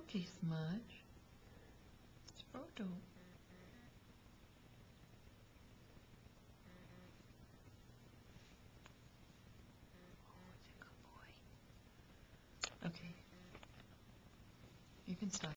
Okay, Smudge. It's Frodo. Oh, it's a good boy. Okay. You can stop.